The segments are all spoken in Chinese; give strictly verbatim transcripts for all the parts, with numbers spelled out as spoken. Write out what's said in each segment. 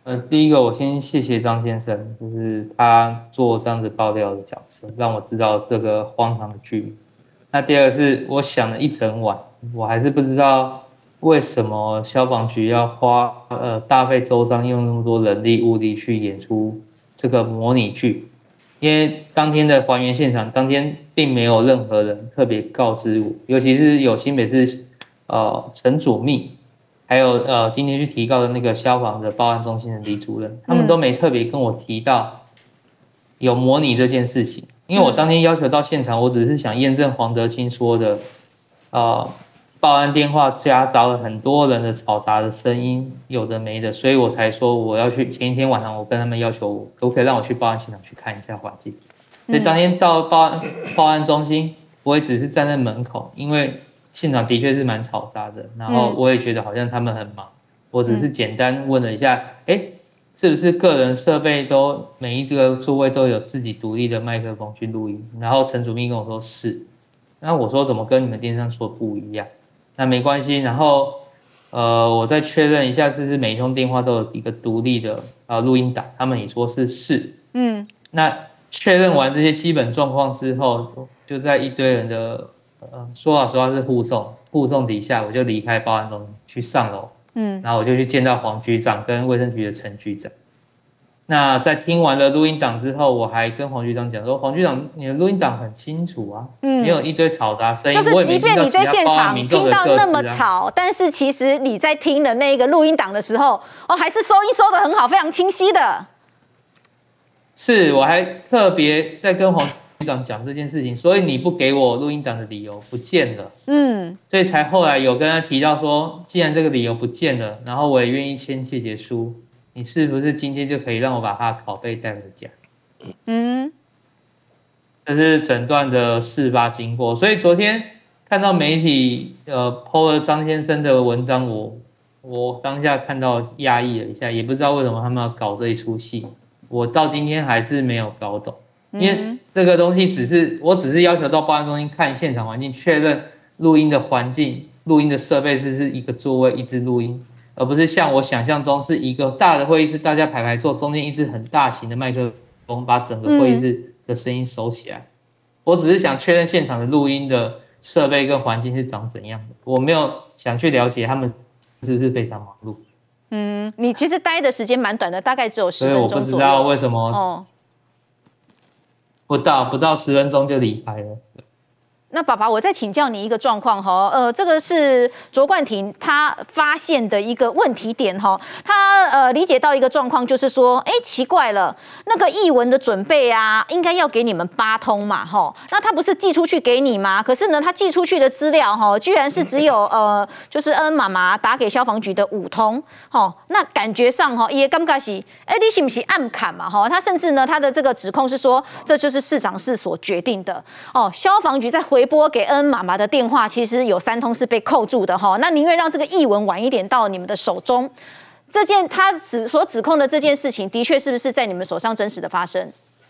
呃，第一个我先谢谢张先生，就是他做这样子爆料的角色，让我知道这个荒唐的剧名。那第二个是我想了一整晚，我还是不知道为什么消防局要花呃大费周章用那么多人力物力去演出这个模拟剧，因为当天的还原现场，当天并没有任何人特别告知我，尤其是有新北市呃陈祖密。还有呃，今天去提告的那个消防的报案中心的李主任，他们都没特别跟我提到有模拟这件事情，因为我当天要求到现场，我只是想验证黄德清说的，呃，报案电话夹杂了很多人的嘈杂的声音，有的没的，所以我才说我要去。前一天晚上，我跟他们要求我可不可以让我去报案现场去看一下环境，所以当天到报案报案中心，我也只是站在门口，因为现场的确是蛮嘈杂的，然后我也觉得好像他们很忙，我只是简单问了一下，哎、嗯，是不是个人设备都每一个座位都有自己独立的麦克风去录音？然后陈主秘跟我说是，那我说怎么跟你们电视上说不一样？那没关系，然后呃我再确认一下，是不是每一通电话都有一个独立的呃录音档？他们也说是是，嗯，那确认完这些基本状况之后，就在一堆人的。呃，说老实话是护送，护送底下我就离开报案中去上楼，嗯，然后我就去见到黄局长跟卫生局的陈局长。那在听完了录音档之后，我还跟黄局长讲说，黄局长，你的录音档很清楚啊，嗯，没有一堆嘈杂声音， 就是即便你在现场听到那么吵， 啊、 但是其实你在听的那个录音档的时候，哦，还是收音收得很好，非常清晰的。 是，我还特别在跟黄局长讲这件事情，所以你不给我录音档的理由不见了，嗯，所以才后来有跟他提到说，既然这个理由不见了，然后我也愿意签切结书，你是不是今天就可以让我把他的拷贝带回家？嗯，这是整段的事发经过。所以昨天看到媒体呃 po 了张先生的文章，我我当下看到压抑了一下，也不知道为什么他们要搞这一出戏，我到今天还是没有搞懂。因为这个东西只是，我只是要求到报案中心看现场环境，确认录音的环境、录音的设备是是一个座位一直录音，而不是像我想象中是一个大的会议室，大家排排坐，中间一支很大型的麦克风把整个会议室的声音收起来。我只是想确认现场的录音的设备跟环境是长怎样的，我没有想去了解他们是不是非常忙碌。 嗯，你其实待的时间蛮短的，大概只有十分钟左右。 所以我不知道为什么。哦。不到不到十分钟就离开了。 那爸爸，我再请教你一个状况哈，呃，这个是卓冠廷他发现的一个问题点哈，他呃理解到一个状况，就是说，哎，奇怪了，那个译文的准备啊，应该要给你们八通嘛哈，那他不是寄出去给你吗？可是呢，他寄出去的资料哈，居然是只有呃，就是恩妈妈打给消防局的五通，哈，那感觉上哈，也尴尬是，哎，你是不是暗砍嘛哈？他甚至呢，他的这个指控是说，这就是市长室所决定的哦，消防局在回拨给恩妈妈的电话，其实有三通是被扣住的哈。那宁愿让这个译文晚一点到你们的手中，这件他指所指控的这件事情，的确是不是在你们手上真实的发生？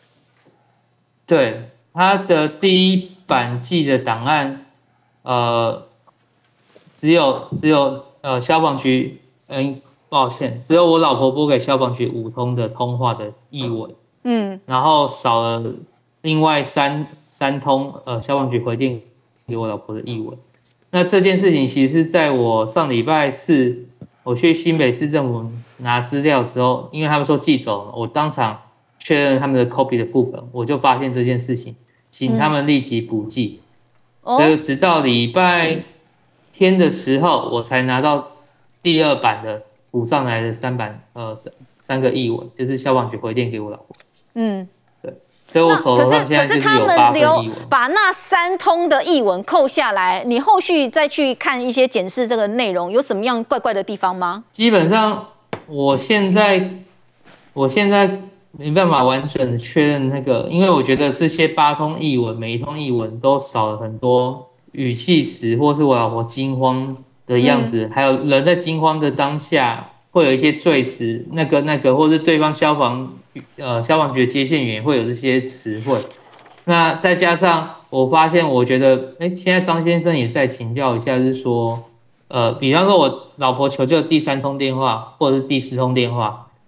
对，他的第一版寄的档案，呃，只有只有呃消防局，嗯，抱歉，只有我老婆拨给消防局五通的通话的译文，嗯，然后少了另外三。三通呃消防局回电给我老婆的译文，那这件事情其实是在我上礼拜四我去新北市政府拿资料的时候，因为他们说寄走了，我当场确认他们的 copy 的副本，我就发现这件事情，请他们立即补寄，嗯、所以直到礼拜天的时候，我才拿到第二版的补上来的三版呃三三个译文，就是消防局回电给我老婆，嗯。所以我手头上现在就是有八份译文， 把那三通的译文扣下来，你后续再去看一些检视这个内容，有什么样怪怪的地方吗？ 基本上，我现在我现在没办法完全的确认那个，因为我觉得这些八通译文，每一通译文都少了很多语气词，或是我老婆惊慌的样子，嗯、还有人在惊慌的当下会有一些赘词，那个那个，或是对方消防。呃，消防局的接线员会有这些词汇，那再加上我发现，我觉得，哎，现在张先生也在请教一下，是说，呃，比方说我老婆求救第三通电话或者是第四通电话，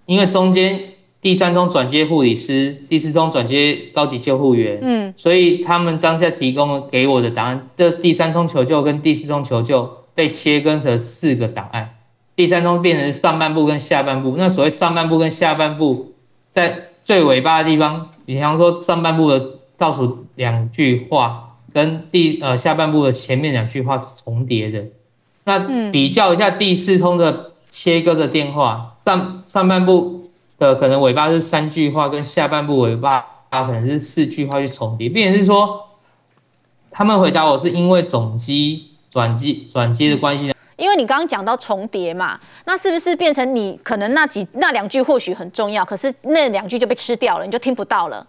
因为中间第三通转接护理师，第四通转接高级救护员，嗯，所以他们当下提供给我的档案，这第三通求救跟第四通求救被切割成四个档案，第三通变成上半部跟下半部。那所谓上半部跟下半部，在最尾巴的地方，比方说上半部的倒数两句话跟第呃下半部的前面两句话是重叠的。那比较一下第四通的切割的电话，上上半部的可能尾巴是三句话，跟下半部尾巴可能是四句话去重叠，变成是说他们回答我是因为总机转接转接的关系。 因为你刚刚讲到重叠嘛，那是不是变成你可能那几那两句或许很重要，可是那两句就被吃掉了，你就听不到了？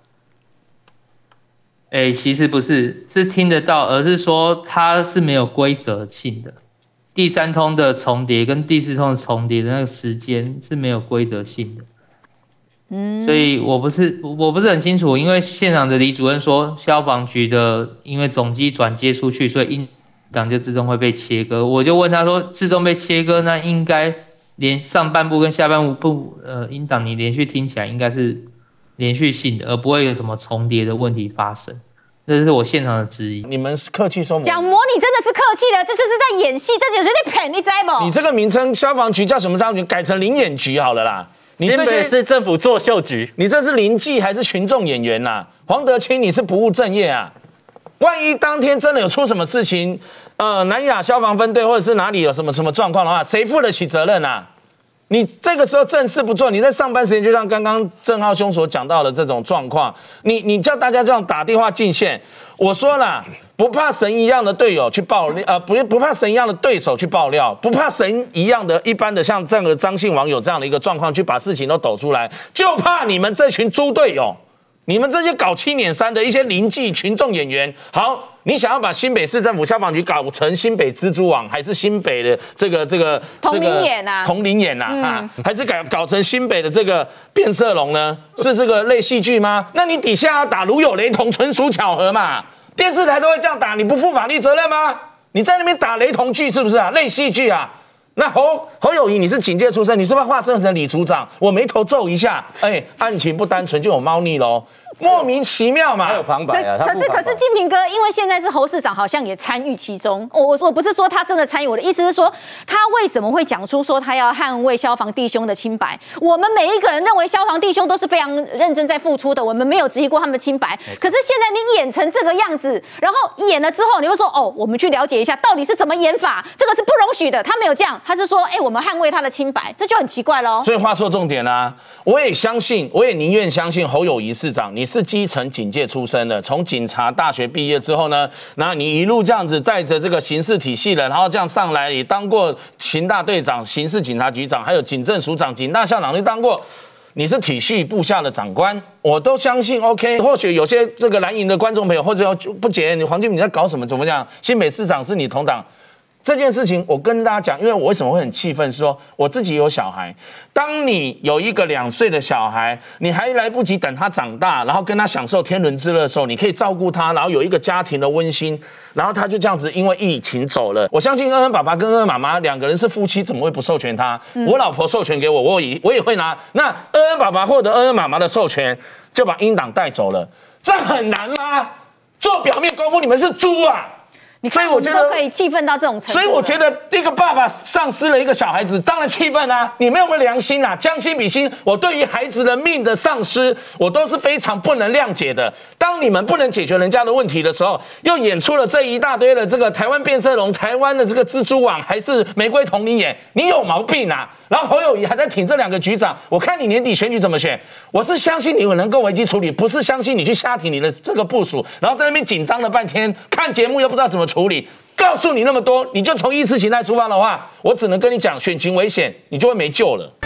哎、欸，其实不是，是听得到，而是说它是没有规则性的。第三通的重叠跟第四通的重叠的那个时间是没有规则性的。嗯，所以我不是我不是很清楚，因为现场的李主任说消防局的因为总机转接出去，所以音档就自动会被切割。我就问他说，自动被切割，那应该连上半部跟下半部呃音档你连续听起来应该是连续性的，而不会有什么重叠的问题发生。这是我现场的质疑。 你们是客气说讲模拟真的是客气的，这就是在演戏，这就是在骗，你知不？ 你这个名称消防局叫什么消防局？改成临演局好了啦。你这些是政府作秀局， 你这是临纪还是群众演员呐、啊？黄德清，你是不务正业啊！万一当天真的有出什么事情，呃，南亚消防分队或者是哪里有什么什么状况的话，谁负得起责任啊？你这个时候正事不做，你在上班时间，就像刚刚郑浩兄所讲到的这种状况，你你叫大家这样打电话进线，我说了，不怕神一样的队友去爆料，呃，不不怕神一样的对手去爆料，不怕神一样的一般的像这样的张姓网友这样的一个状况去把事情都抖出来，就怕你们这群猪队友，你们这些搞七捻三的一些临纪群众演员，好。你想要把新北市政府消防局搞成新北蜘蛛网，还是新北的这个这个同龄眼啊？ 同龄眼啊，嗯、啊，还是搞搞成新北的这个变色龙呢？是这个类戏剧吗？那你底下要打如有雷同，纯属巧合嘛？电视台都会这样打，你不负法律责任吗？你在那边打雷同剧是不是啊？类戏剧啊？那侯侯友宜，你是警界出身，你是不是化身成李组长？我眉头皱一下，哎、欸，案情不单纯就有猫腻喽。莫名其妙嘛， 还有旁白啊。 可是可是金平哥，因为现在是侯市长，好像也参与其中。我我我不是说他真的参与，我的意思是说，他为什么会讲出说他要捍卫消防弟兄的清白？我们每一个人认为消防弟兄都是非常认真在付出的，我们没有质疑过他们的清白。可是现在你演成这个样子，然后演了之后，你会说哦，我们去了解一下到底是怎么演法，这个是不容许的。他没有这样，他是说，哎、欸，我们捍卫他的清白，这就很奇怪喽。 所以话错重点啦、啊，我也相信，我也宁愿相信侯友宜市长，你是基层警界出身的，从警察大学毕业之后呢，然后你一路这样子带着这个刑事体系的，然后这样上来，你当过刑大队长、刑事警察局长，还有警政署长、警大校长，你当过，你是体系部下的长官，我都相信 OK。或许有些这个蓝营的观众朋友或者要不解，你黄俊你在搞什么？怎么讲？新北市长是你同党。这件事情我跟大家讲，因为我为什么会很气愤，是说我自己有小孩，当你有一个两岁的小孩，你还来不及等他长大，然后跟他享受天伦之乐的时候，你可以照顾他，然后有一个家庭的温馨，然后他就这样子因为疫情走了。我相信恩恩爸爸跟恩恩妈妈两个人是夫妻，怎么会不授权他？嗯、我老婆授权给我，我也我也会拿。那恩恩爸爸获得恩恩妈妈的授权，就把音档带走了，这很难吗？做表面功夫，你们是猪啊！ 你看，我觉得都可以气愤到这种程度。 所以我觉得一个爸爸丧失了一个小孩子，当然气愤啊！你们有没有良心啊？将心比心，我对于孩子的命的丧失，我都是非常不能谅解的。当你们不能解决人家的问题的时候，又演出了这一大堆的这个台湾变色龙、台湾的这个蜘蛛网，还是玫瑰同龄眼，你有毛病啊！然后侯友宜还在挺这两个局长，我看你年底选举怎么选？我是相信你们能够危机处理，不是相信你去瞎挺你的这个部署，然后在那边紧张了半天，看节目又不知道怎么处理。告诉你那么多，你就从意识形态出发的话，我只能跟你讲，选情危险，你就会没救了。